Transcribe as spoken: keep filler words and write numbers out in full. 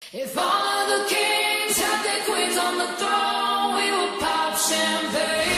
If all of the kings had their queens on the throne, we would pop champagne.